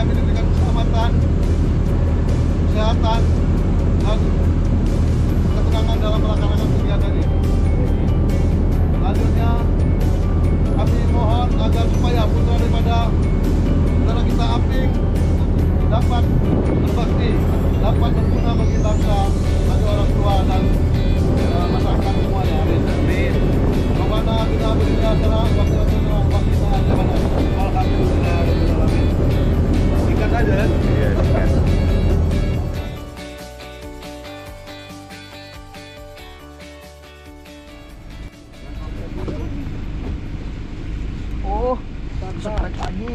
kami diberikan keselamatan, kesehatan, dan ketenangan dalam melaksanakan kegiatan ini. Selanjutnya, kami mohon agar supaya putra daripada saudara kita Aping dapat berbakti, dapat berguna bagi bangsa, bagi orang tua dan masyarakat semuanya. Amin. Rabbana atina fid dunya hasanah wa qina adzabannar. Alhamdulillah. Singkat aja kan? Iya, singkat. Oh, sprek lagi.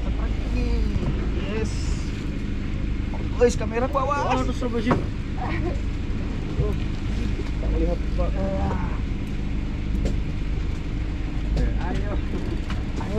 Yes. Guys, kamera ku awas. Oh, terus apa sih? Tak melihat Pak. Ayo. Ayo.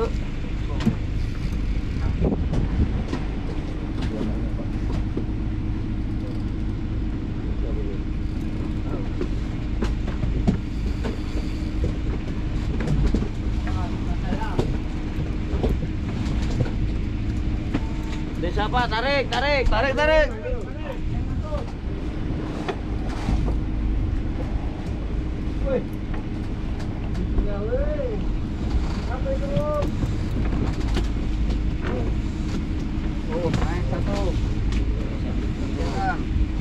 Siapa? Tarik. Woi. Nyale. Apa itu? Oh, naik satu. Jalan.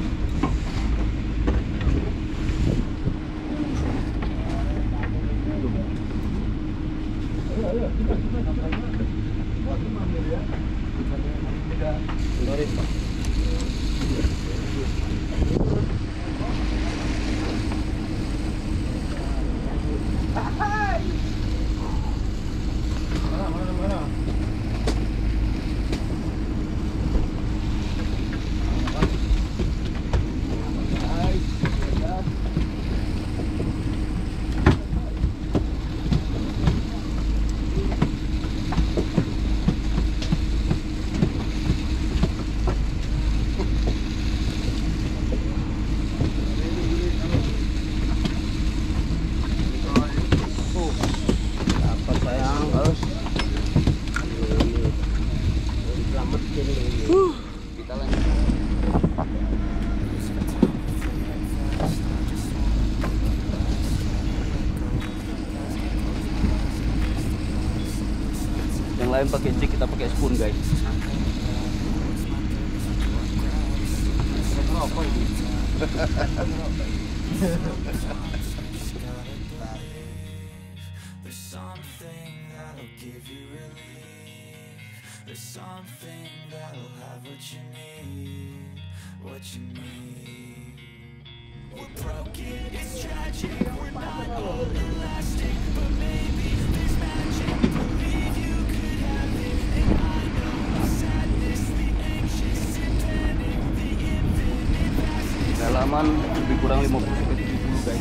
Mana? Dapat sayang, harus. Selamat ini. Kita lanjut. Yang lain pakai jig, kita pakai spoon, guys. Apa ini? There's something that'll give you relief. There's something that'll have what you need. We're broken, it's tragic. We're not all elastic, but maybe there's magic. Believe you could have it, and I know the sadness, the anxious, and panic, the infinite vastness. Kedalaman lebih kurang 50-70, guys.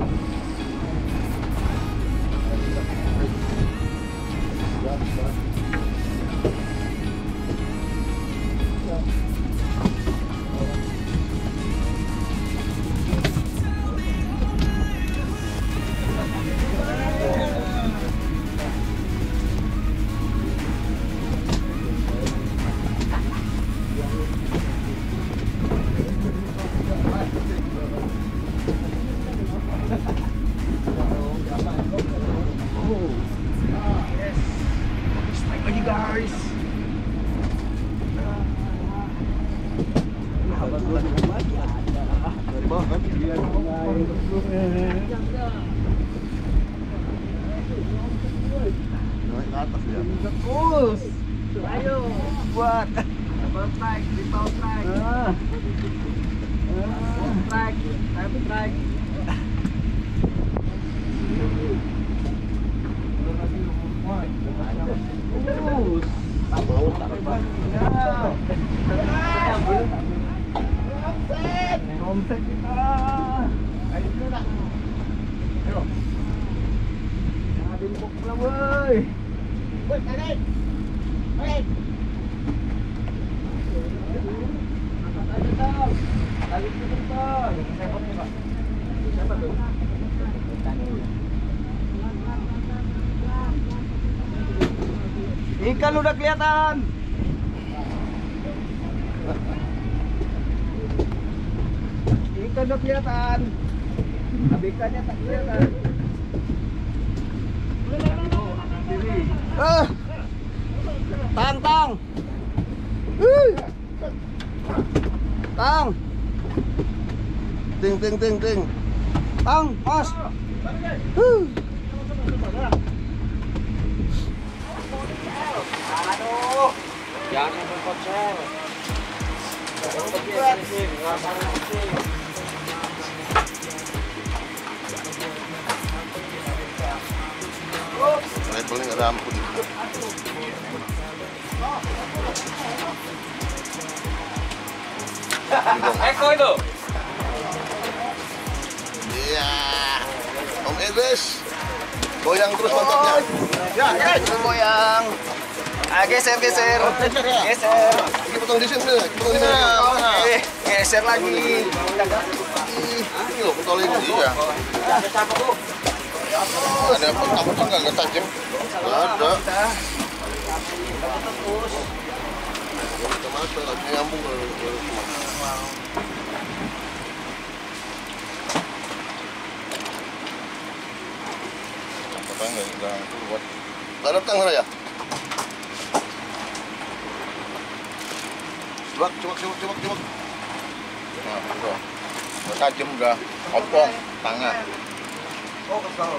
Strike lagi, guys. Dari bawah kan? Iya. Naik ke atas ya. Terus. Ayo. Buat. Double strike, triple strike. Strike, triple strike. Terus. Omset kita. Ayo nak. Ayo. Jangan dimpuk pula, boy. Boy, tarik. Tarik. Angkat aja, Tom. Tarik ke depan. Siapa nih, Pak? Siapa tuh? Ikan udah kelihatan. Ikan udah kelihatan. Abekannya tak kelihatan. Tang, tang. Tang. Ting ting ting ting. Tang, mas. Aduh. Jangan berkonser. Levelnya nggak ada ampun. Eko itu. Iya. Om Edris. Goyang terus mantapnya. Ya, Goyang. Ah, geser, geser. geser ya. Geser. Kita potong di sini, potong di sini. Oke, geser lagi. Ini loh, potong ini. Iya. Ada apa tuh nggak tajam? Nggak ada. Mata nggak nyambung kalau apa nggak keluar. Nggak datang saya. Coba. Nah, tuh. Udah tajam udah, opong tangan. Oh, kesel.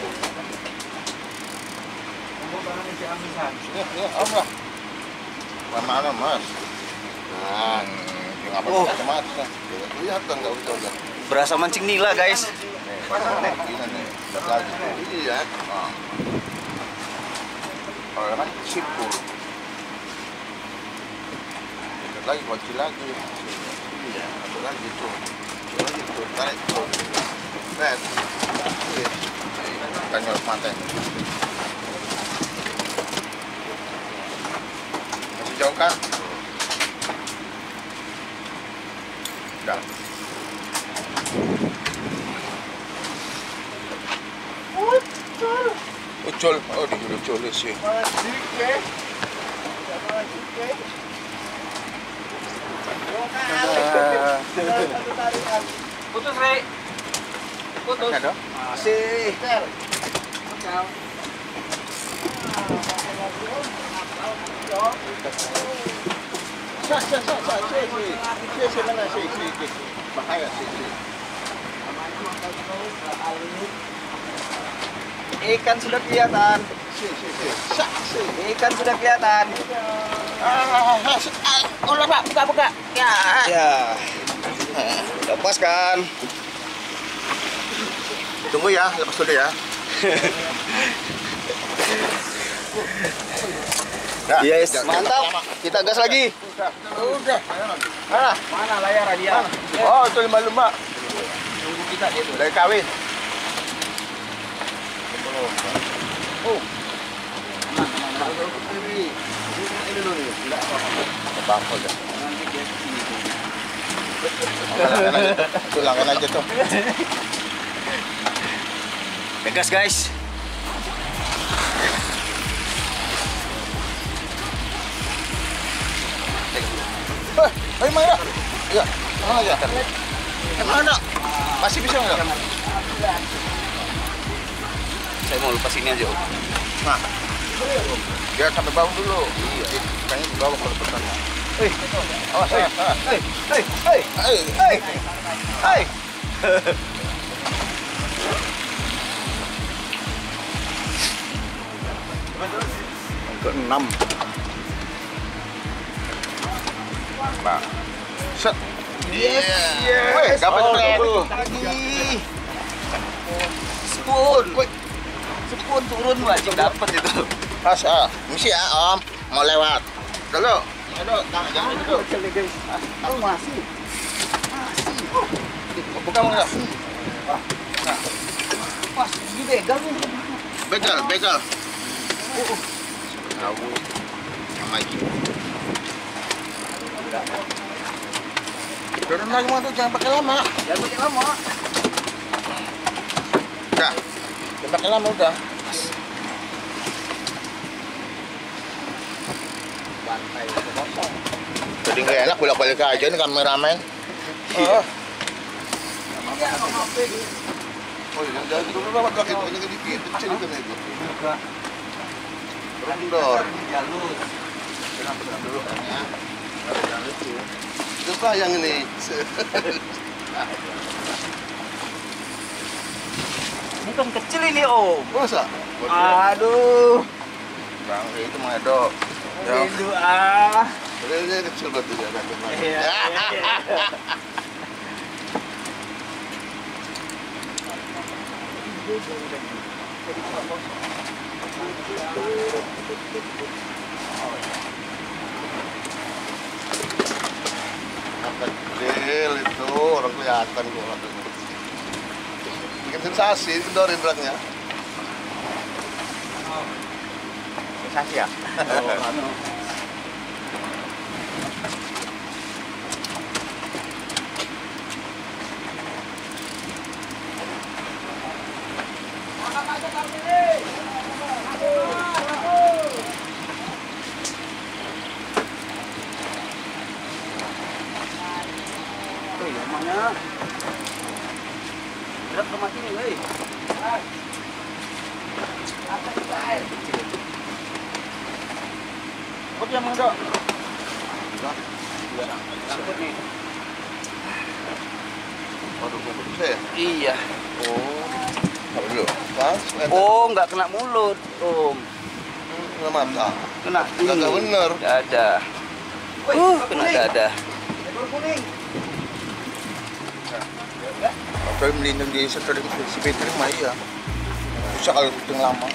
Ya, om lah. Mana mas? Nah, ngapa macam-macam? Kelihatan nggak udah. Berasa mancing nila, guys. Ini nih, lihat lagi. Iya. Kalau kan sipur. Lihat lagi, kunci lagi. Iya, satu lagi tuh. Lagi tuh, tarik tuh. Lihat. Tanya mata. Masih jauh kan? Udah. Ucul, oh diucul sih. Putus, Rey. Putus. Ada? Masih. Bahaya sih. Ikan sudah kelihatan. Ikan sudah kelihatan. Udah Pak, buka. Ya. Lepaskan. Tunggu ya, lepas dulu ya. Nah, Yes, jangan mantap. lama. Kita gas lagi. Udah. Mana layar dia? Oh, itu lumba-lumba. Tunggu kita dia tuh. Dari kawin. Oh. Ini dulu nih. Enggak apa-apa. Bangkol dah. Tulangkan aja tuh. Tegas, guys. Ayo mana? Ya, mana aja? Mana? Masih bisa nggak? Saya mau lepas ini aja. Nah, biar sampai bawah dulu. Iya. Kayaknya di bawah kalau pertama. Awas ya. Hei. Ke-6. Nah. Set. Yes. Woi, dapat dulu. Lagi. Spoon. Spoon turun wajib dapat itu. Pas, misi ya, Om. Mau lewat. Dulu. Aduh, jangan dulu. Oh, masih. Buka mana? Pas, di begal nih. Begal. Tahu. Sama iki. Turun lagi mau tuh, jangan pakai lama. Jangan pakai lama. Udah. Jangan pakai lama udah. Pantai kosong. Jadi nggak enak bolak-balik aja nih kameramen. Oh. Oh iya, jangan dulu lewat kaki itu, ini dikit, kecil kan itu. Kendor. Jalur. Kenapa dulu ya? Itu sayang ini. Bukan kecil ini Om. Masa? Aduh. Bang, itu mah edo. Rindu ah. Realnya kecil berarti dia ada kemarin. Iya. Kecil itu orang kelihatan kok katanya. Bikin sensasi, kendorin belakangnya. Sensasi ya? Oh, anu. Tuh ya mana? Berat ke mati nih, weh. Kopi yang mana, Dok? Sempet nih. Waduh, kumpul saya. Iya. Oh, apa dulu? Pas, Oh, nggak kena mulut, Om. kena mata. Kena Nggak bener. dada. Kena dada. Ekor kuning. Apa yang melindung di sentral si Petri mah iya. Susah kalau hitung lama.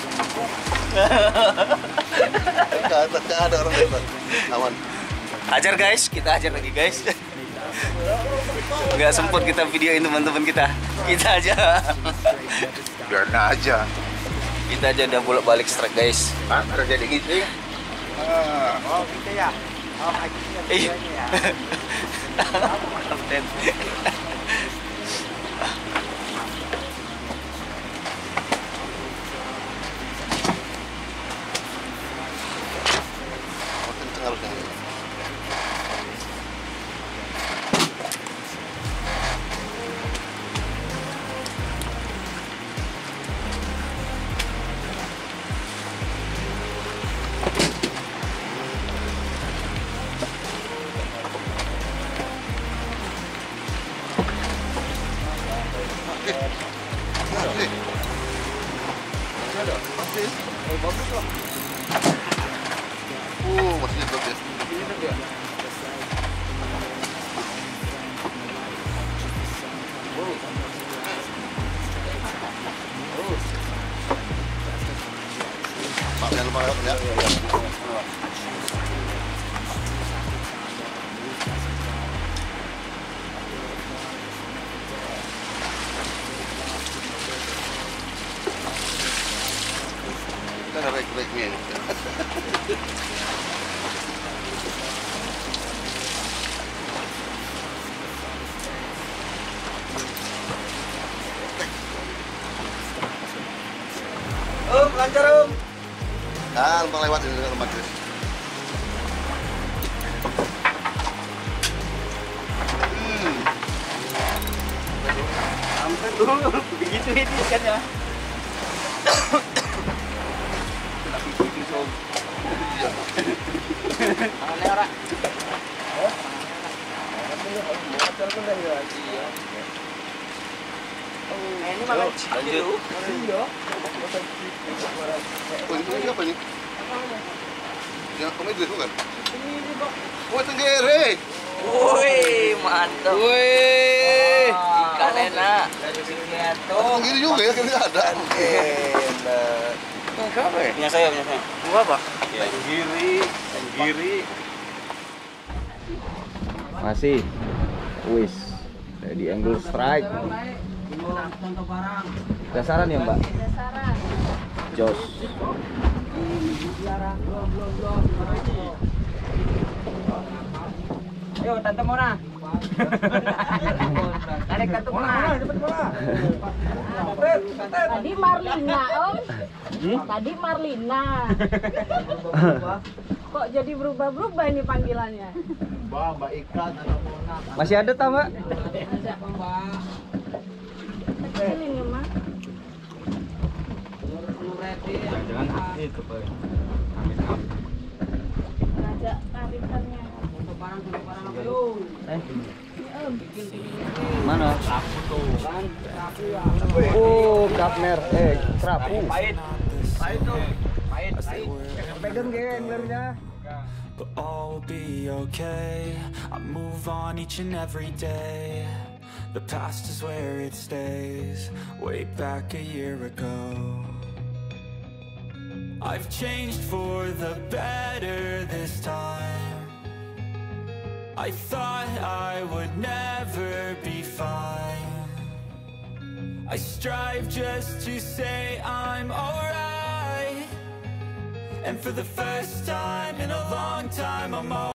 Enggak ada orang hebat. Aman. Ajar guys, kita ajar lagi guys. Nggak sempet kita videoin teman-teman kita. Kita aja. Biarin aja. Kita aja udah bolak-balik strike guys. Kan kerja di gitu. Oh, gitu ya. Oh, akhirnya Iya. ya. Kapten. Kenceng harusnya. Masih hidup ya. Pak, jangan lupa lewat ya. Kita ada baik-baiknya ini. Lancar, Om. Nah, lupa lewat ini rumah Chris. Sampai dulu. Begitu ini kan ya. Mana orang? Ini malah Lanjut. Oh, ini siapa ini? Yang kamu itu bukan? Oh, tenggere. Woi, mantap. Woi, ikan enak. dari sini itu. Tenggere juga ya, kali ada. Enak. Apa ya? Punya saya. Gua apa? Ya, tenggiri. Masih. Wis. Di angle strike. Dasaran ya, Mbak? Dasaran. Jos. Ayo, Tante Mona. Tarik Tante Mona. Tadi Marlina, Om. Tadi Marlina. Kok jadi berubah-berubah ini panggilannya? Mbak Ikan atau Mona. Masih ada tak, Mbak? Ada Mbak. Kecilin ya, Mak. Jangan itu, Pak. Ngajak tarikannya. Mana? Oh, kapmer. Kerapu. Pahit tuh. Pahit. Pegang genglernya. But all will be okay. I move on each and every day. The past is where it stays. Way back a year ago, I've changed for the better this time. I thought I would never be fine. I strive just to say I'm alright. And for the first time in a long time, I'm